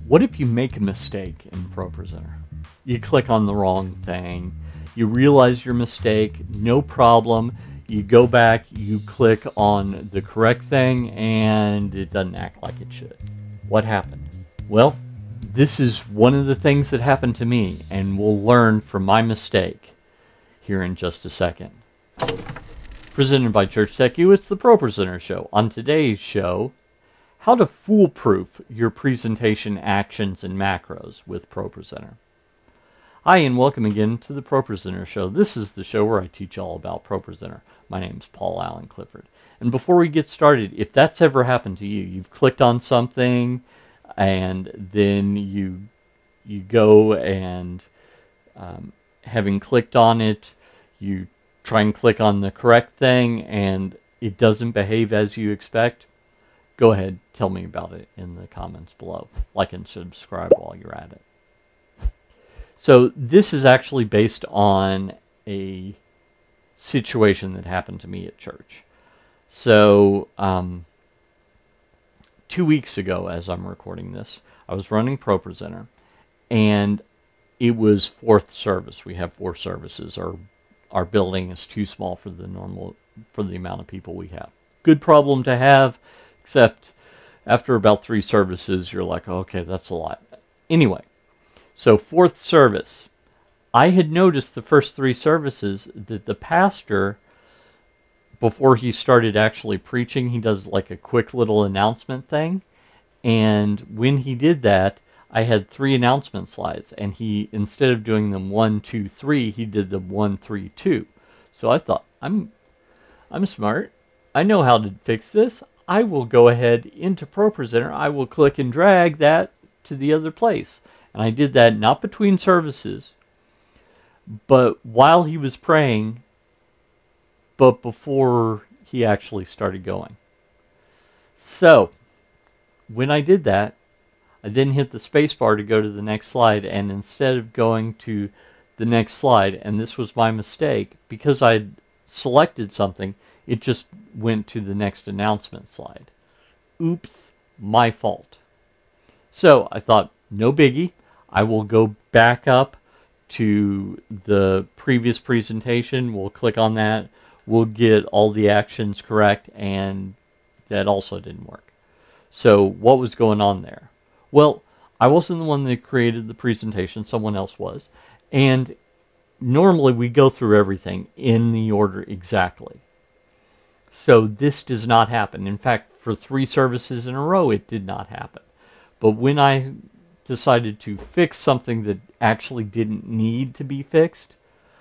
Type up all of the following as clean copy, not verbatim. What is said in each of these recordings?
What if you make a mistake in ProPresenter? You click on the wrong thing, you realize your mistake, no problem, you go back, you click on the correct thing, and it doesn't act like it should. What happened? Well, this is one of the things that happened to me, and we'll learn from my mistake here in just a second. Presented by Church Tech U, it's the ProPresenter Show. On today's show, how to foolproof your presentation actions and macros with ProPresenter. Hi, and welcome again to the ProPresenter Show. This is the show where I teach all about ProPresenter. My name's Paul Allen Clifford. And before we get started, if that's ever happened to you, you've clicked on something and then you go and having clicked on it, you try and click on the correct thing and it doesn't behave as you expect, go ahead, tell me about it in the comments below. Like and subscribe while you're at it. So this is actually based on a situation that happened to me at church. So 2 weeks ago, as I'm recording this, I was running ProPresenter, and it was fourth service. We have 4 services. Our building is too small for the amount of people we have. Good problem to have, except after about 3 services, you're like, okay, that's a lot. Anyway, so fourth service. I had noticed the first 3 services that the pastor, before he started actually preaching, he does like a quick little announcement thing. And when he did that, I had 3 announcement slides. And he, instead of doing them 1, 2, 3, he did them 1, 3, 2. So I thought, I'm smart. I know how to fix this. I will go ahead into ProPresenter. I will click and drag that to the other place. And I did that not between services, but while he was praying, but before he actually started going. So, when I did that, I then hit the space bar to go to the next slide, and instead of going to the next slide, and this was my mistake, because I'd selected something, it just went to the next announcement slide. Oops, my fault. So I thought, no biggie, I will go back up to the previous presentation. We'll click on that. We'll get all the actions correct, and that also didn't work. So what was going on there? Well, I wasn't the one that created the presentation. Someone else was. And normally we go through everything in the order exactly. So this does not happen. In fact, for 3 services in a row, it did not happen. But when I decided to fix something that actually didn't need to be fixed,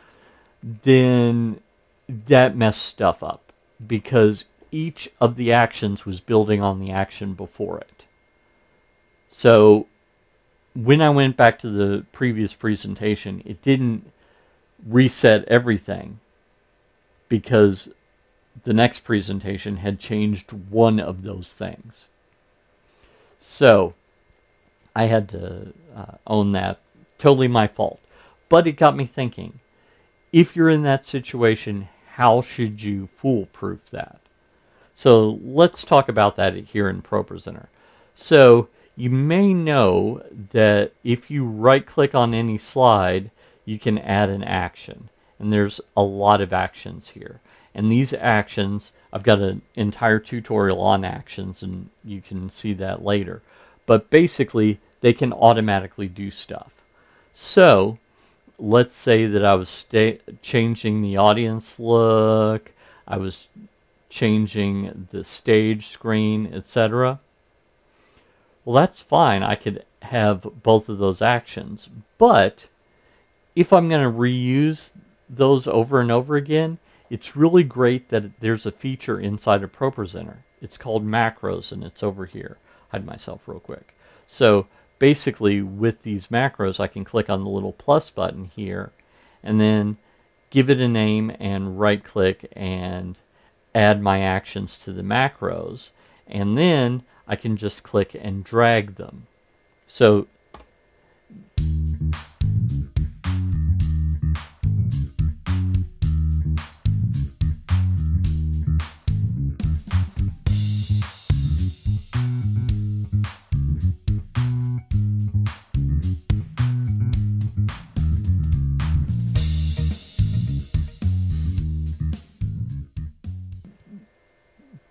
then that messed stuff up, because each of the actions was building on the action before it. So when I went back to the previous presentation, it didn't reset everything, because the next presentation had changed one of those things. So I had to own that. Totally my fault. But it got me thinking, if you're in that situation, how should you foolproof that? So let's talk about that here in ProPresenter. So you may know that if you right-click on any slide, you can add an action. And there's a lot of actions here. And these actions, I've got an entire tutorial on actions, and you can see that later. But basically, they can automatically do stuff. So, let's say that I was changing the audience look, I was changing the stage screen, etc. Well, that's fine. I could have both of those actions. But if I'm going to reuse those over and over again, it's really great that there's a feature inside of ProPresenter. It's called macros, and it's over here. Hide myself real quick. So basically, with these macros, I can click on the little plus button here, and then give it a name and right-click and add my actions to the macros, and then I can just click and drag them. So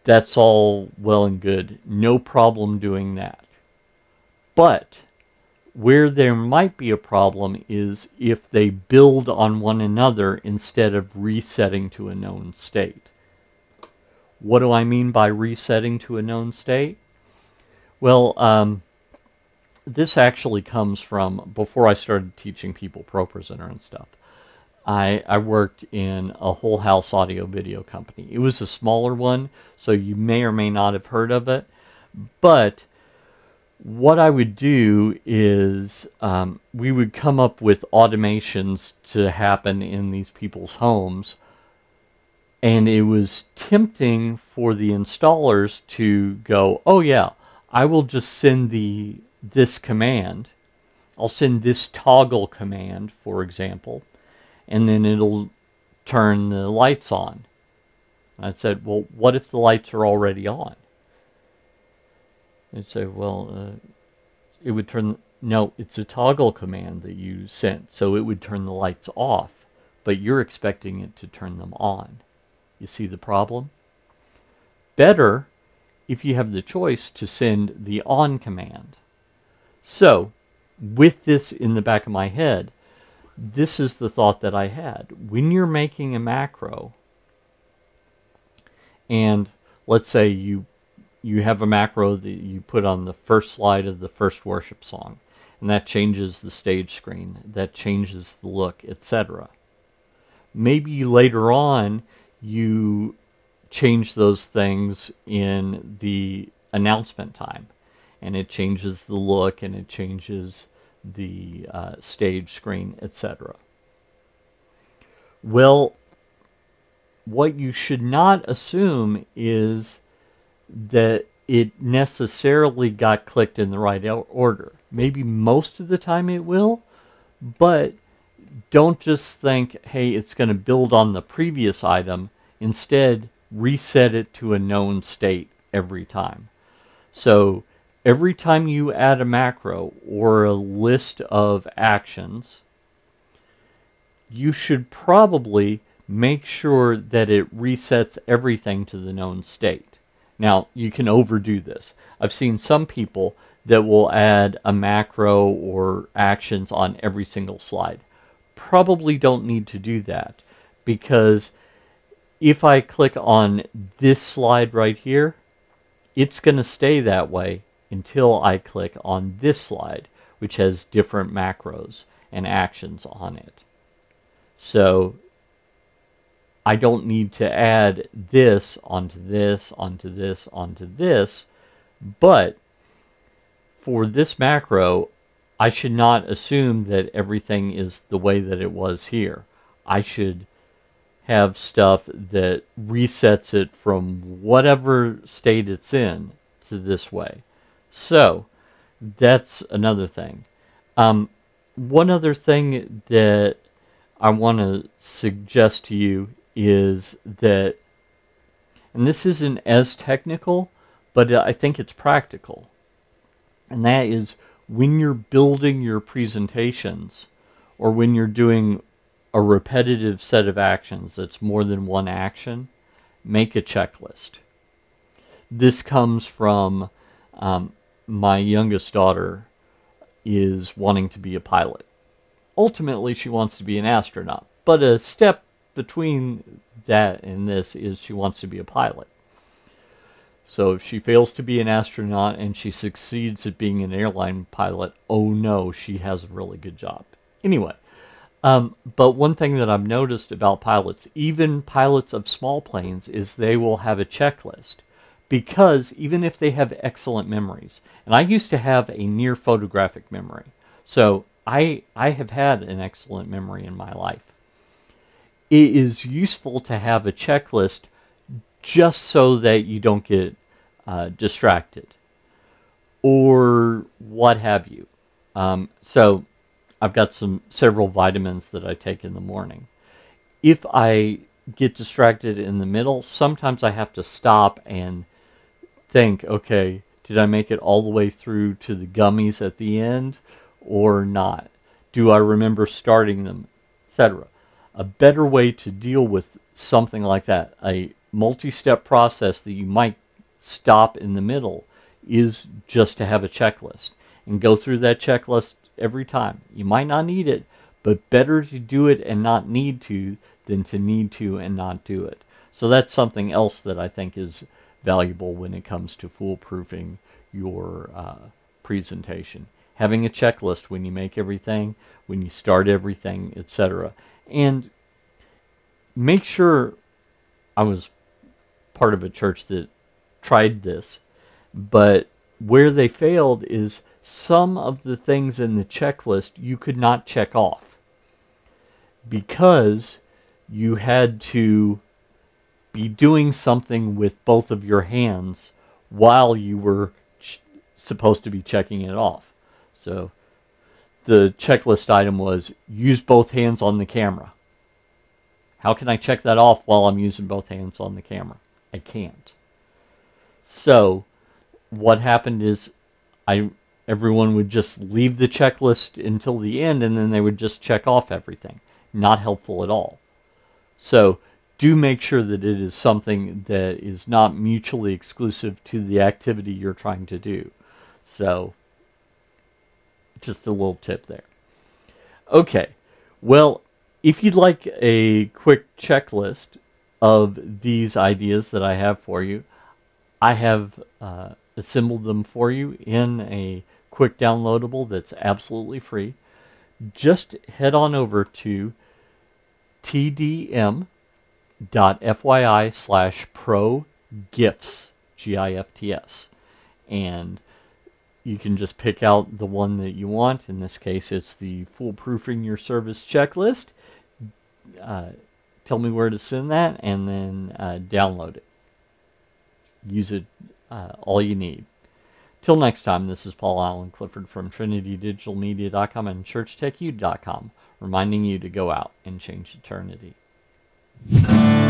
That's all well and good. No problem doing that. But where there might be a problem is if they build on one another instead of resetting to a known state. What do I mean by resetting to a known state? Well, this actually comes from before I started teaching people ProPresenter and stuff. I worked in a whole house audio video company. It was a smaller one, so you may or may not have heard of it. But what I would do is we would come up with automations to happen in these people's homes. And it was tempting for the installers to go, oh yeah, I will just send this command. I'll send this toggle command, for example, and then it'll turn the lights on. I said, well, what if the lights are already on? They'd say, well, it would turn, no, it's a toggle command that you sent, so it would turn the lights off, but you're expecting it to turn them on. You see the problem? Better if you have the choice to send the on command. So, with this in the back of my head, this is the thought that I had. When you're making a macro, and let's say you have a macro that you put on the first slide of the first worship song, and that changes the stage screen, that changes the look, etc. Maybe later on you change those things in the announcement time, and it changes the look and it changes the stage screen, etc. Well, what you should not assume is that it necessarily got clicked in the right order. Maybe most of the time it will, but don't just think, hey, it's going to build on the previous item. Instead, reset it to a known state every time. So every time you add a macro or a list of actions, you should probably make sure that it resets everything to the known state. Now, you can overdo this. I've seen some people that will add a macro or actions on every single slide. Probably don't need to do that, because if I click on this slide right here, it's going to stay that way until I click on this slide, which has different macros and actions on it. So I don't need to add this onto this, onto this, onto this, but for this macro, I should not assume that everything is the way that it was here. I should have stuff that resets it from whatever state it's in to this way. So that's another thing. One other thing that I want to suggest to you is that, and this isn't as technical, but I think it's practical, and that is when you're building your presentations or when you're doing a repetitive set of actions that's more than one action, make a checklist. This comes from my youngest daughter is wanting to be a pilot. Ultimately, she wants to be an astronaut, but a step between that and this is she wants to be a pilot. So if she fails to be an astronaut and she succeeds at being an airline pilot, oh no, she has a really good job. Anyway, but one thing that I've noticed about pilots, even pilots of small planes, is they will have a checklist. Because even if they have excellent memories, and I used to have a near photographic memory, so I have had an excellent memory in my life. It is useful to have a checklist just so that you don't get distracted or what have you. So I've got several vitamins that I take in the morning. If I get distracted in the middle, sometimes I have to stop and think, okay, did I make it all the way through to the gummies at the end or not? Do I remember starting them, etc.? A better way to deal with something like that, a multi-step process that you might stop in the middle is just to have a checklist and go through that checklist every time. You might not need it, but better to do it and not need to than to need to and not do it. So that's something else that I think is valuable when it comes to foolproofing your presentation. Having a checklist when you make everything, when you start everything, etc. And make sure, I was part of a church that tried this, but where they failed is some of the things in the checklist you could not check off because you had to be doing something with both of your hands while you were supposed to be checking it off. So the checklist item was use both hands on the camera. How can I check that off while I'm using both hands on the camera? I can't. So what happened is everyone would just leave the checklist until the end, and then they would just check off everything. Not helpful at all. So do make sure that it is something that is not mutually exclusive to the activity you're trying to do. So just a little tip there. Okay, well, if you'd like a quick checklist of these ideas that I have for you, I have assembled them for you in a quick downloadable that's absolutely free. Just head on over to TDM.fyi/ProGifts, GIFTS, and you can just pick out the one that you want. In this case, it's the Foolproofing Your Service checklist. Tell me where to send that, and then download it. Use it all you need. Till next time, this is Paul Allen Clifford from TrinityDigitalMedia.com and ChurchTechU.com, reminding you to go out and change eternity.